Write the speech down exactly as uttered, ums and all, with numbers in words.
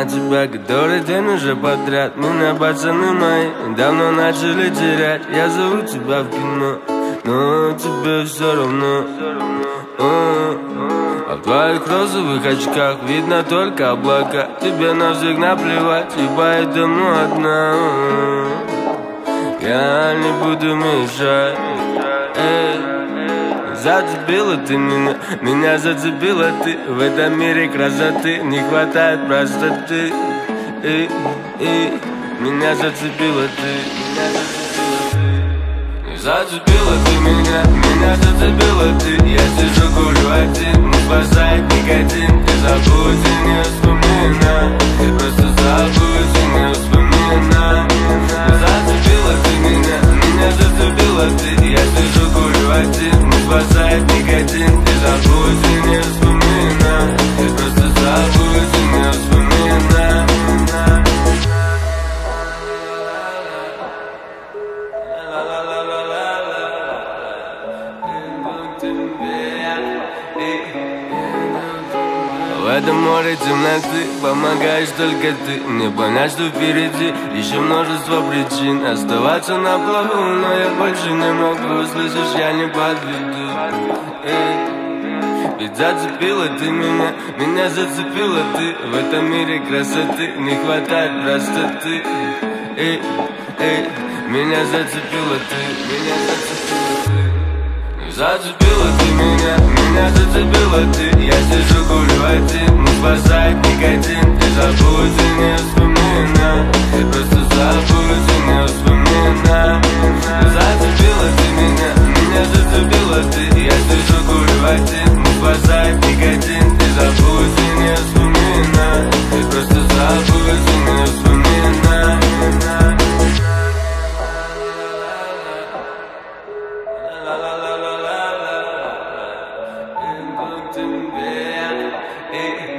на тебя который день уже подряд. Меня пацаны мои давно начали терять. Я зову тебя в кино, но тебе все равно. А в твоих розовых очках видно только облака. Тебе на всех наплевать, и поэтому одна. Я не буду мешать. Эй. Зацепила ты меня, меня зацепила ты. В этом мире красоты не хватает простоты. И, и, меня зацепила ты, меня зацепила ты. Зацепила ты меня, меня зацепила ты. Я сижу, курю один, не спасает никотин. Ты забудь и не вспоминай, просто забудь и не вспоминай. Зацепила ты меня, меня зацепила ты. Я сижу, курю один, не спасает никотин. Ты забудь и не вспоминай, просто забудь и не вспоминай. В этом море темноты помогаешь только ты. Мне понять, что впереди еще множество причин оставаться на плаву, но я больше не могу. Слышишь, я не подведу. Эй. Ведь зацепила ты меня, меня зацепила ты. В этом мире красоты не хватает простоты. Эй, эй, меня зацепила ты, меня зацепила ты. Зацепила ты меня, меня зацепила ты. Я сижу, курю один, не спасает никотин. Ты забудь и не вспоминай, просто забудь и не вспоминай. Зацепила ты меня, меня зацепила ты. Я сижу, курю один, не спасает никотин. Ты забудь и не вспоминай, просто забудь и не вспоминай. Hey.